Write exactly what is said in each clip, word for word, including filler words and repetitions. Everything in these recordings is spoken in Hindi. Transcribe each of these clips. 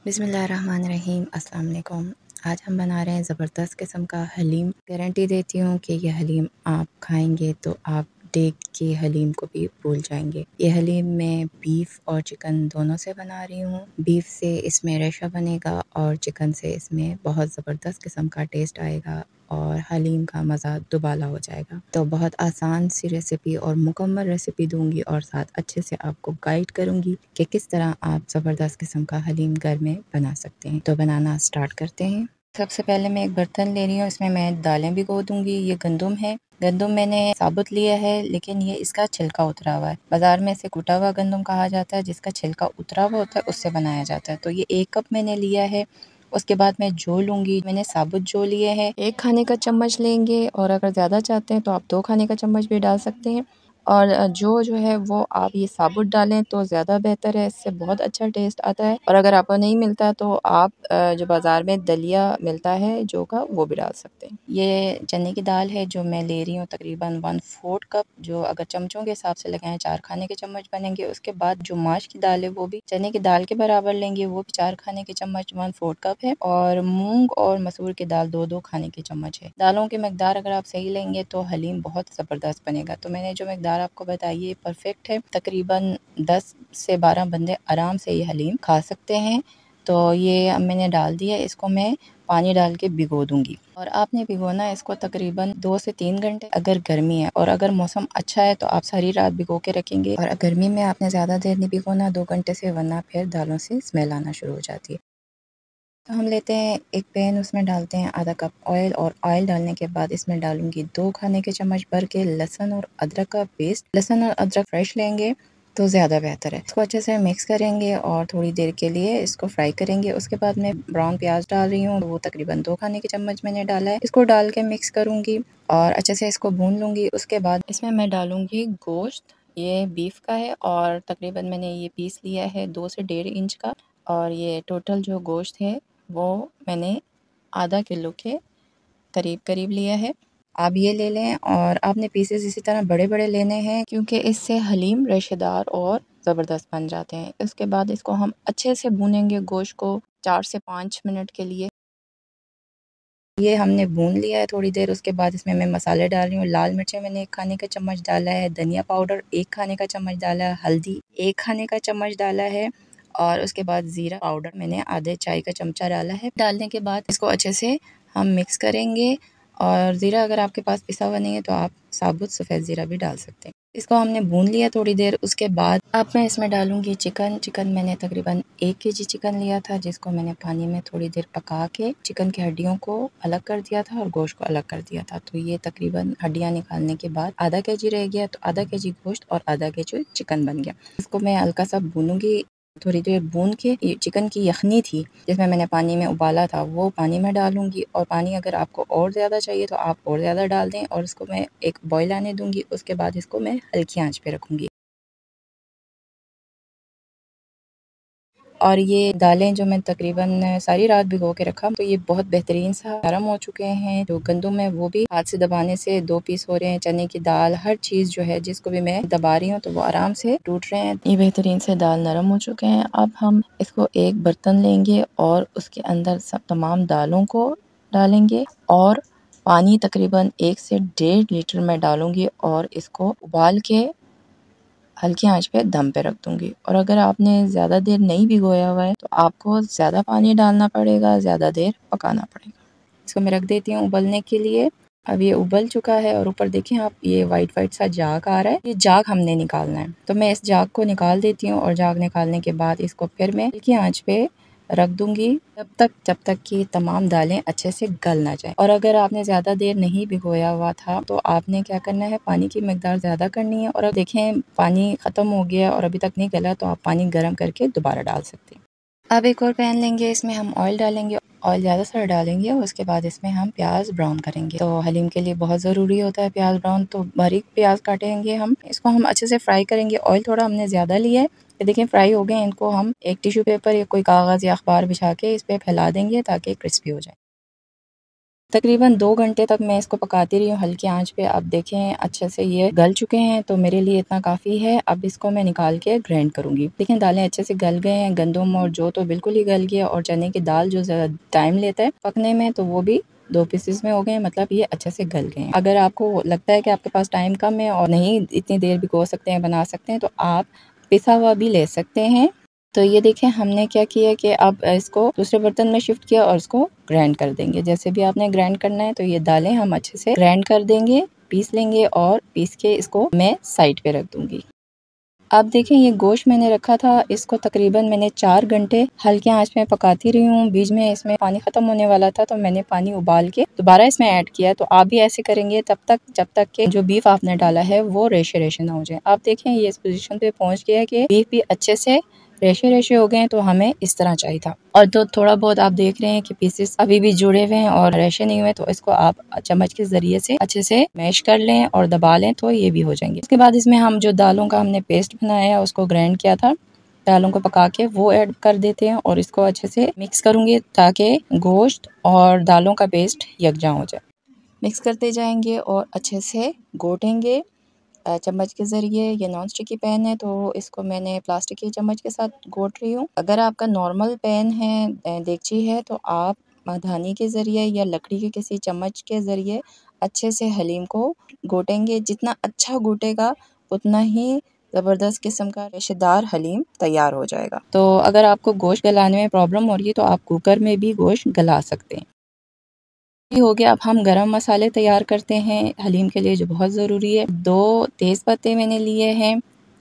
बिस्मिल्लाहिर्रहमानिर्रहीम, अस्सलाम वालेकुम। आज हम बना रहे हैं ज़बरदस्त किस्म का हलीम। गारंटी देती हूँ कि ये हलीम आप खाएंगे तो आप देख के हलीम को भी भूल जाएंगे। ये हलीम मैं बीफ और चिकन दोनों से बना रही हूँ। बीफ से इसमें रेशा बनेगा और चिकन से इसमें बहुत ज़बरदस्त किस्म का टेस्ट आएगा और हलीम का मज़ा दुबाला हो जाएगा। तो बहुत आसान सी रेसिपी और मुकम्मल रेसिपी दूंगी और साथ अच्छे से आपको गाइड करूंगी कि किस तरह आप ज़बरदस्त किस्म का हलीम घर में बना सकते हैं। तो बनाना स्टार्ट करते हैं। सबसे पहले मैं एक बर्तन ले रही हूँ, इसमें मैं दालें भिगो दूंगी। ये गंदम है। गंदम मैंने साबुत लिया है, लेकिन ये इसका छिलका उतरा हुआ है। बाजार में इसे कुटा हुआ गंदम कहा जाता है, जिसका छिलका उतरा हुआ होता है उससे बनाया जाता है। तो ये एक कप मैंने लिया है। उसके बाद मैं जो लूँगी, मैंने साबुत जो लिए हैं, एक खाने का चम्मच लेंगे और अगर ज़्यादा चाहते हैं तो आप दो खाने का चम्मच भी डाल सकते हैं। और जो जो है वो आप ये साबुत डालें तो ज़्यादा बेहतर है, इससे बहुत अच्छा टेस्ट आता है। और अगर आपको नहीं मिलता तो आप जो बाज़ार में दलिया मिलता है जो का, वो भी डाल सकते हैं। ये चने की दाल है जो मैं ले रही हूँ, तकरीबन वन फोर्थ कप, जो अगर चमचों के हिसाब से लगाएं चार खाने के चम्मच बनेंगे। उसके बाद जो माश की दाल है वो भी चने की दाल के बराबर लेंगे, वो भी चार खाने के चम्मच, वन फोर्थ कप है। और मूंग और मसूर की दाल दो दो खाने के चम्मच है। दालों की मकदार अगर आप सही लेंगे तो हलीम बहुत ज़बरदस्त बनेगा। तो मैंने जो मकदार आपको बताई है परफेक्ट है। तकरीबन दस से बारह बंदे आराम से ये हलीम खा सकते हैं। तो ये मैंने डाल दिया, इसको मैं पानी डाल के भिगो दूंगी। और आपने भिगोना है इसको तकरीबन दो से तीन घंटे अगर गर्मी है, और अगर मौसम अच्छा है तो आप सारी रात भिगो के रखेंगे। और गर्मी में आपने ज़्यादा देर नहीं भिगोना, दो घंटे से, वरना फिर दालों से स्मेल आना शुरू हो जाती है। तो हम लेते हैं एक पैन, उसमें डालते हैं आधा कप ऑयल, और ऑयल डालने के बाद इसमें डालूंगी दो खाने के चम्मच भर के लहसुन और अदरक का पेस्ट। लहसुन और अदरक फ्रेश लेंगे तो ज़्यादा बेहतर है। इसको अच्छे से मिक्स करेंगे और थोड़ी देर के लिए इसको फ्राई करेंगे। उसके बाद मैं ब्राउन प्याज डाल रही हूँ, वो तकरीबन दो खाने के चम्मच मैंने डाला है। इसको डाल के मिक्स करूँगी और अच्छे से इसको भून लूँगी। उसके बाद इसमें मैं डालूँगी गोश्त। ये बीफ का है और तकरीबन मैंने ये पीस लिया है दो से डेढ़ इंच का। और ये टोटल जो गोश्त है वो मैंने आधा किलो के करीब करीब लिया है। आप ये ले लें और आपने पीसेस इसी तरह बड़े बड़े लेने हैं, क्योंकि इससे हलीम रेशेदार और ज़बरदस्त बन जाते हैं। इसके बाद इसको हम अच्छे से भूनेंगे गोश्त को चार से पाँच मिनट के लिए। ये हमने भून लिया है थोड़ी देर। उसके बाद इसमें मैं मसाले डाल रही हूँ। लाल मिर्चें मैंने एक खाने का चम्मच डाला है, धनिया पाउडर एक खाने का चम्मच डाला है, हल्दी एक खाने का चम्मच डाला है, और उसके बाद ज़ीरा पाउडर मैंने आधे चाय का चमचा डाला है। डालने के बाद इसको अच्छे से हम मिक्स करेंगे। और ज़ीरा अगर आपके पास पिसा हुआ नहीं है तो आप साबुत सफ़ेद ज़ीरा भी डाल सकते हैं। इसको हमने भून लिया थोड़ी देर। उसके बाद अब मैं इसमें डालूंगी चिकन। चिकन मैंने तकरीबन एक केजी चिकन लिया था, जिसको मैंने पानी में थोड़ी देर पका के चिकन की हड्डियों को अलग कर दिया था और गोश्त को अलग कर दिया था। तो ये तकरीबन हड्डियाँ निकालने के बाद आधा के जी रह गया। तो आधा के जी गोश्त और आधा के जी चिकन बन गया। इसको मैं हल्का सा भूनूंगी। थोड़ी देर भून के ये चिकन की यखनी थी जिसमें मैंने पानी में उबाला था, वो पानी में डालूंगी। और पानी अगर आपको और ज़्यादा चाहिए तो आप और ज़्यादा डाल दें। और इसको मैं एक बॉयल आने दूंगी। उसके बाद इसको मैं हल्की आंच पे रखूंगी। और ये दालें जो मैं तकरीबन सारी रात भिगो के रखा, तो ये बहुत बेहतरीन सा नरम हो चुके हैं। जो गंदम है वो भी हाथ से दबाने से दो पीस हो रहे हैं। चने की दाल, हर चीज़ जो है जिसको भी मैं दबा रही हूँ तो वो आराम से टूट रहे हैं। ये बेहतरीन से दाल नरम हो चुके हैं। अब हम इसको एक बर्तन लेंगे और उसके अंदर सब तमाम दालों को डालेंगे और पानी तकरीबन एक से डेढ़ लीटर में डालूंगी और इसको उबाल के हल्की आंच पे दम पे रख दूंगी। और अगर आपने ज़्यादा देर नहीं भिगोया हुआ है तो आपको ज़्यादा पानी डालना पड़ेगा, ज़्यादा देर पकाना पड़ेगा। इसको मैं रख देती हूँ उबलने के लिए। अब ये उबल चुका है और ऊपर देखें आप, ये वाइट वाइट सा जाग आ रहा है। ये जाग हमने निकालना है। तो मैं इस जाग को निकाल देती हूँ और जाग निकालने के बाद इसको फिर मैं हल्की आंच पे रख दूंगी जब तक जब तक कि तमाम दालें अच्छे से गल ना जाए। और अगर आपने ज़्यादा देर नहीं भिगोया हुआ था तो आपने क्या करना है, पानी की मकदार ज़्यादा करनी है। और अब देखें पानी ख़त्म हो गया और अभी तक नहीं गला, तो आप पानी गर्म करके दोबारा डाल सकते हैं। अब एक और पैन लेंगे, इसमें हम ऑयल डालेंगे। ऑयल ज़्यादा सारा डालेंगे और उसके बाद इसमें हम प्याज ब्राउन करेंगे। तो हलीम के लिए बहुत ज़रूरी होता है प्याज ब्राउन। तो बारीक प्याज काटेंगे हम। इसको हम अच्छे से फ्राई करेंगे। ऑयल थोड़ा हमने ज़्यादा लिया है। ये देखें फ्राई हो गए। इनको हम एक टिश्यू पेपर या कोई कागज़ या अखबार बिछा के इस पर फैला देंगे ताकि क्रिस्पी हो जाए। तकरीबन दो घंटे तक मैं इसको पकाती रही हूँ हल्की आंच पे। अब देखें अच्छे से ये गल चुके हैं, तो मेरे लिए इतना काफ़ी है। अब इसको मैं निकाल के ग्राइंड करूँगी। देखें दालें अच्छे से गल गए हैं, गंदम और जौ तो बिल्कुल ही गल गया, और चने की दाल जो ज़्यादा टाइम लेता है पकने में, तो वो भी दो पीसेस में हो गए, मतलब ये अच्छे से गल गए हैं। अगर आपको लगता है कि आपके पास टाइम कम है और नहीं इतनी देर भिगो सकते हैं, बना सकते हैं, तो आप पिसा हुआ भी ले सकते हैं। तो ये देखें हमने क्या किया कि अब इसको दूसरे बर्तन में शिफ्ट किया और इसको ग्राइंड कर देंगे। जैसे भी आपने ग्राइंड करना है, तो ये दालें हम अच्छे से ग्राइंड कर देंगे, पीस लेंगे, और पीस के इसको मैं साइड पे रख दूंगी। अब देखें ये गोश्त मैंने रखा था, इसको तकरीबन मैंने चार घंटे हल्की आंच में पकाती रही हूँ। बीच में इसमें पानी ख़त्म होने वाला था, तो मैंने पानी उबाल के दोबारा इसमें ऐड किया। तो आप भी ऐसे करेंगे तब तक जब तक कि जो बीफ आपने डाला है वो रेशे रेशे ना हो जाए। आप देखें ये इस पोजीशन पे पहुँच गया है कि बीफ भी अच्छे से रेशे रेशे हो गए हैं, तो हमें इस तरह चाहिए था। और तो थोड़ा बहुत आप देख रहे हैं कि पीसेस अभी भी जुड़े हुए हैं और रेशे नहीं हुए, तो इसको आप चम्मच के जरिए से अच्छे से मैश कर लें और दबा लें, तो ये भी हो जाएंगे। उसके बाद इसमें हम जो दालों का हमने पेस्ट बनाया है, उसको ग्राइंड किया था, दालों को पका के वो ऐड कर देते हैं और इसको अच्छे से मिक्स करूंगी ताकि गोश्त और दालों का पेस्ट यकजा हो जाए। मिक्स करते जाएंगे और अच्छे से घोटेंगे चम्मच के ज़रिए। ये नॉन स्टिक की पैन है, तो इसको मैंने प्लास्टिक की चम्मच के साथ घोट रही हूँ। अगर आपका नॉर्मल पैन है, देगची है, तो आप मधानी के ज़रिए या लकड़ी के किसी चम्मच के ज़रिए अच्छे से हलीम को घोटेंगे। जितना अच्छा घोटेगा उतना ही ज़बरदस्त किस्म का रेशेदार हलीम तैयार हो जाएगा। तो अगर आपको गोश्त गलाने में प्रॉब्लम हो रही है, तो आप कुकर में भी गोश्त गला सकते हैं। हो गया। अब हम गरम मसाले तैयार करते हैं हलीम के लिए, जो बहुत ज़रूरी है। दो तेज़ पत्ते मैंने लिए हैं,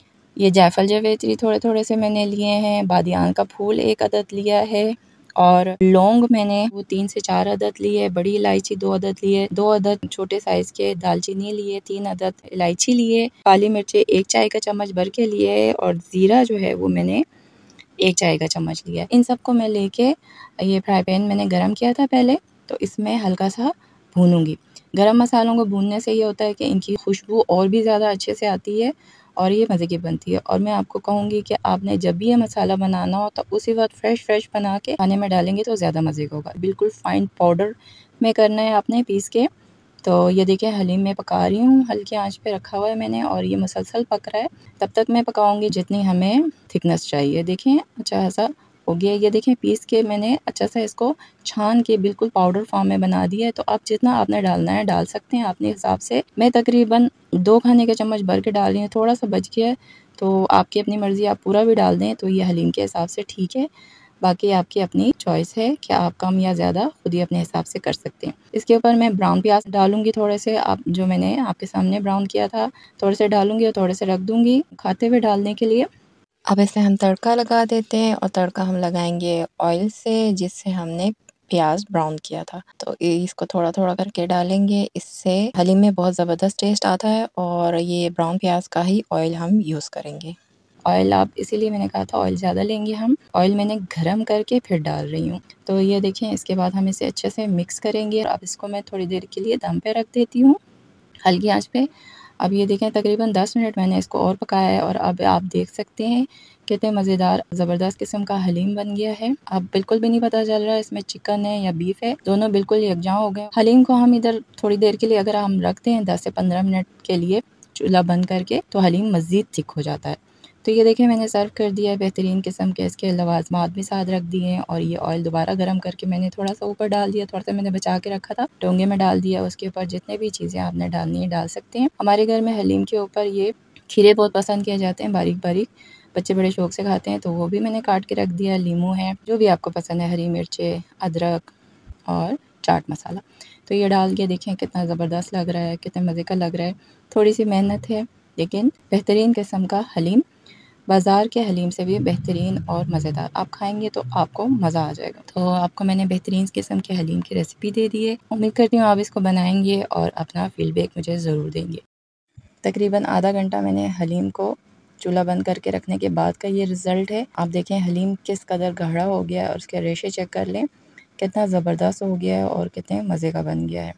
ये जायफल जावित्री थोड़े थोड़े से मैंने लिए हैं, बादियान का फूल एक अदद लिया है, और लौंग मैंने वो तीन से चार अदद लिए, बड़ी इलायची दो अदद लिए, दो अदद छोटे साइज़ के दालचीनी लिए, तीन अदद इलायची लिए, काली मिर्चें एक चाय का चम्मच भर के लिए, और ज़ीरा जो है वो मैंने एक चाय का चम्मच लिया। इन सबको मैं लेके ये फ्राई पैन मैंने गरम किया था पहले, तो इसमें हल्का सा भूनूंगी। गरम मसालों को भूनने से ये होता है कि इनकी खुशबू और भी ज़्यादा अच्छे से आती है और ये मज़े की बनती है। और मैं आपको कहूँगी कि आपने जब भी ये मसाला बनाना हो, तो उसी वक्त फ्रेश फ्रेश बना के खाने में डालेंगे तो ज़्यादा मज़े का होगा। बिल्कुल फाइन पाउडर में करना है आपने पीस के। तो ये देखिए हलीम में पका रही हूँ, हल्की आंच पे रखा हुआ है मैंने, और ये मुसलसल पक रहा है। तब तक मैं पकाऊंगी जितनी हमें थिकनेस चाहिए। देखें अच्छा ऐसा हो गया। ये देखें पीस के मैंने अच्छा सा इसको छान के बिल्कुल पाउडर फॉर्म में बना दिया है। तो आप जितना आपने डालना है डाल सकते हैं अपने हिसाब से। मैं तकरीबन दो खाने के चम्मच भर के डाल रही हूँ, थोड़ा सा बच गया है, तो आपकी अपनी मर्ज़ी, आप पूरा भी डाल दें तो ये हलीम के हिसाब से ठीक है। बाकी आपकी अपनी चॉइस है कि आप कम या ज़्यादा खुद ही अपने हिसाब से कर सकते हैं। इसके ऊपर मैं ब्राउन प्याज डालूंगी थोड़े से, आप जो मैंने आपके सामने ब्राउन किया था थोड़े से डालूंगी और थोड़े से रख दूंगी खाते हुए डालने के लिए। अब इसे हम तड़का लगा देते हैं, और तड़का हम लगाएंगे ऑयल से जिससे हमने प्याज ब्राउन किया था। तो इसको थोड़ा थोड़ा करके डालेंगे, इससे हलीम में बहुत ज़बरदस्त टेस्ट आता है। और ये ब्राउन प्याज का ही ऑयल हम यूज़ करेंगे। ऑयल आप इसीलिए मैंने कहा था ऑयल ज़्यादा लेंगे हम। ऑयल मैंने गरम करके फिर डाल रही हूँ। तो ये देखें इसके बाद हम इसे अच्छे से मिक्स करेंगे। अब इसको मैं थोड़ी देर के लिए दम पे रख देती हूँ हल्की आंच पे। अब ये देखें तकरीबन दस मिनट मैंने इसको और पकाया है, और अब आप देख सकते हैं कितने मज़ेदार ज़बरदस्त किस्म का हलीम बन गया है। अब बिल्कुल भी नहीं पता चल रहा है इसमें चिकन है या बीफ है, दोनों बिल्कुल यकजा हो गए। हलीम को हम इधर थोड़ी देर के लिए अगर हम रखते हैं दस से पंद्रह मिनट के लिए चूल्हा बंद करके, तो हलीम मज़ीद थिक हो जाता है। तो ये देखें मैंने सर्व कर दिया है बेहतरीन किस्म के। इसके लवाजमात भी साथ रख दिए हैं, और ये ऑयल दोबारा गर्म करके मैंने थोड़ा सा ऊपर डाल दिया, थोड़ा सा मैंने बचा के रखा था डोंगे में डाल दिया। उसके ऊपर जितने भी चीज़ें आपने डालनी है डाल सकते हैं। हमारे घर में हलीम के ऊपर ये खीरे बहुत पसंद किए जाते हैं, बारीक बारीक, बच्चे बड़े शौक से खाते हैं, तो वो भी मैंने काट के रख दिया। लीमू है, जो भी आपको पसंद है, हरी मिर्चें, अदरक और चाट मसाला, तो ये डाल के देखें कितना ज़बरदस्त लग रहा है, कितने मज़े का लग रहा है। थोड़ी सी मेहनत है लेकिन बेहतरीन किस्म का हलीम, बाज़ार के हलीम से भी बेहतरीन और मज़ेदार। आप खाएंगे तो आपको मज़ा आ जाएगा। तो आपको मैंने बेहतरीन किस्म के हलीम की रेसिपी दे दी है। उम्मीद करती हूँ आप इसको बनाएंगे और अपना फीडबैक मुझे ज़रूर देंगे। तकरीबन आधा घंटा मैंने हलीम को चूल्हा बंद करके रखने के बाद का ये रिज़ल्ट है। आप देखें हलीम किस कदर गाढ़ा हो गया है, और उसके रेशे चेक कर लें कितना ज़बरदस्त हो गया है और कितने मज़े का बन गया है।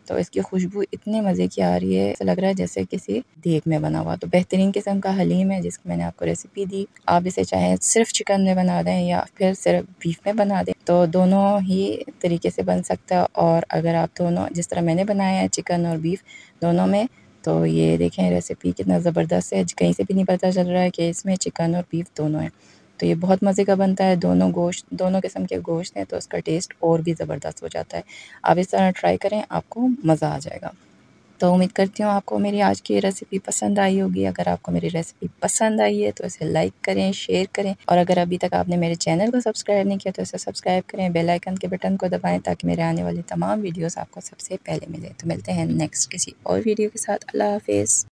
तो इसकी खुशबू इतनी मज़े की आ रही है, ऐसा लग रहा है जैसे किसी देग में बना हुआ। तो बेहतरीन किस्म का हलीम है जिसकी मैंने आपको रेसिपी दी। आप इसे चाहे सिर्फ चिकन में बना दें या फिर सिर्फ बीफ में बना दें, तो दोनों ही तरीके से बन सकता है। और अगर आप दोनों जिस तरह मैंने बनाया है चिकन और बीफ दोनों में, तो ये देखें रेसिपी कितना ज़बरदस्त है, कहीं से भी नहीं पता चल रहा है कि इसमें चिकन और बीफ दोनों हैं। तो ये बहुत मज़े का बनता है, दोनों गोश्त दोनों किस्म के गोश्त हैं तो उसका टेस्ट और भी ज़बरदस्त हो जाता है। आप इस तरह ट्राई करें, आपको मज़ा आ जाएगा। तो उम्मीद करती हूँ आपको मेरी आज की रेसिपी पसंद आई होगी। अगर आपको मेरी रेसिपी पसंद आई है तो इसे लाइक करें, शेयर करें, और अगर अभी तक आपने मेरे चैनल को सब्सक्राइब नहीं किया तो इसे सब्सक्राइब करें, बेल आइकन के बटन को दबाएं ताकि मेरे आने वाली तमाम वीडियोस आपको सबसे पहले मिले। तो मिलते हैं नेक्स्ट किसी और वीडियो के साथ। अल्लाह हाफ़िज़।